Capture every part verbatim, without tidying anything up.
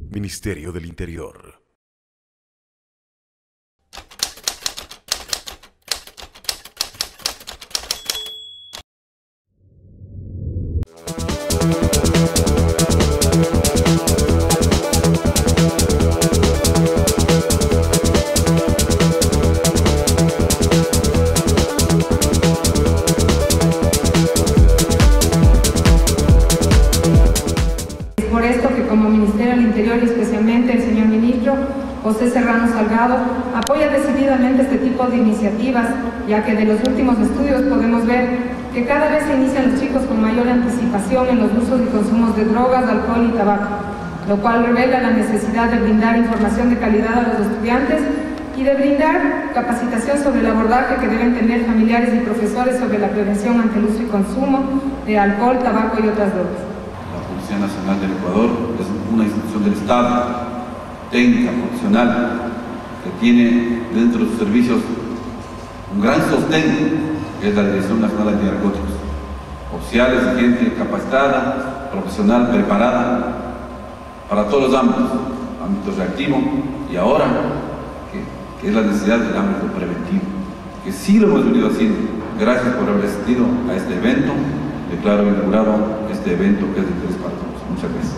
Ministerio del Interior. Por esto que como Ministerio del Interior y especialmente el señor ministro José Serrano Salgado apoya decididamente este tipo de iniciativas, ya que de los últimos estudios podemos ver que cada vez se inician los chicos con mayor anticipación en los usos y consumos de drogas, alcohol y tabaco, lo cual revela la necesidad de brindar información de calidad a los estudiantes y de brindar capacitación sobre el abordaje que deben tener familiares y profesores sobre la prevención ante el uso y consumo de alcohol, tabaco y otras drogas. La Policía Nacional del Ecuador es una institución del Estado, técnica, profesional, que tiene dentro de sus servicios un gran sostén, que es la Dirección Nacional Antinarcóticos. Oficiales y gente capacitada, profesional, preparada para todos los ámbitos, ámbito reactivo y ahora que, que es la necesidad del ámbito preventivo, que sí lo hemos venido haciendo. Gracias por haber asistido a este evento. Declaro inaugurado este evento que es de interés para todos. Muchas gracias.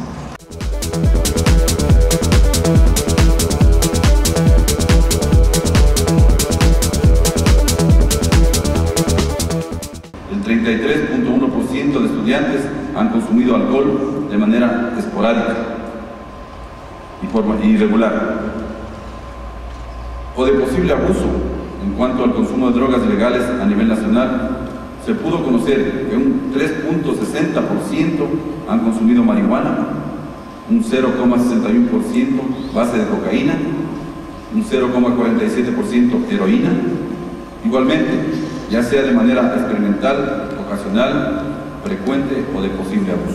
El treinta y tres punto uno por ciento de estudiantes han consumido alcohol de manera esporádica y forma irregular o de posible abuso. En cuanto al consumo de drogas ilegales a nivel nacional, se pudo conocer que un tres punto sesenta por ciento han consumido marihuana, un cero coma sesenta y uno por ciento base de cocaína, un cero coma cuarenta y siete por ciento heroína, igualmente, ya sea de manera experimental, ocasional, frecuente o de posible abuso.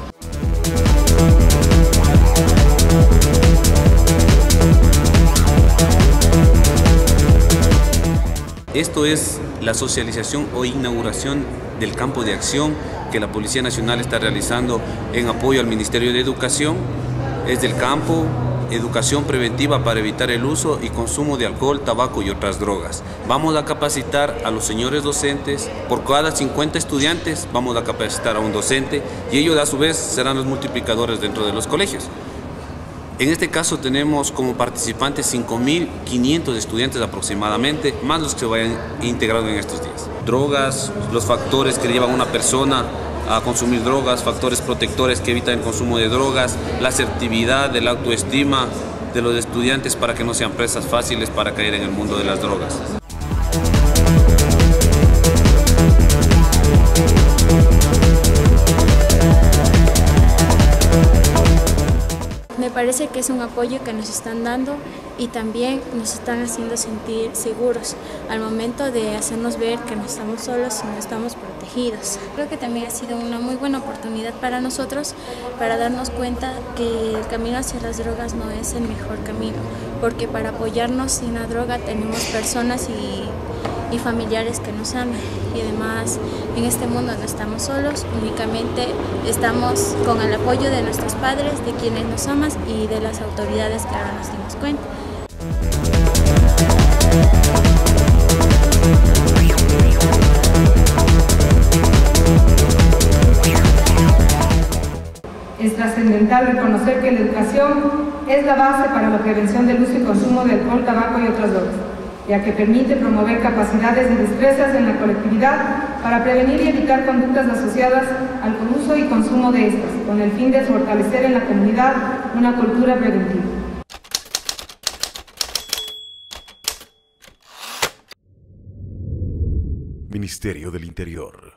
Esto es la socialización o inauguración del campo de acción que la Policía Nacional está realizando en apoyo al Ministerio de Educación. Es del campo, educación preventiva para evitar el uso y consumo de alcohol, tabaco y otras drogas. Vamos a capacitar a los señores docentes, por cada cincuenta estudiantes vamos a capacitar a un docente y ellos a su vez serán los multiplicadores dentro de los colegios. En este caso tenemos como participantes cinco mil quinientos estudiantes aproximadamente, más los que se vayan integrando en estos días. Drogas, los factores que llevan a una persona a consumir drogas, factores protectores que evitan el consumo de drogas, la asertividad, la autoestima de los estudiantes para que no sean presas fáciles para caer en el mundo de las drogas. Me parece que es un apoyo que nos están dando y también nos están haciendo sentir seguros al momento de hacernos ver que no estamos solos y no estamos protegidos. Creo que también ha sido una muy buena oportunidad para nosotros para darnos cuenta que el camino hacia las drogas no es el mejor camino, porque para apoyarnos sin la droga tenemos personas y y familiares que nos aman, y además en este mundo no estamos solos, únicamente estamos con el apoyo de nuestros padres, de quienes nos aman y de las autoridades que ahora nos dimos cuenta. Es trascendental reconocer que la educación es la base para la prevención del uso y consumo de alcohol, tabaco y otras drogas, ya que permite promover capacidades y destrezas en la colectividad para prevenir y evitar conductas asociadas al uso y consumo de estas, con el fin de fortalecer en la comunidad una cultura preventiva. Ministerio del Interior.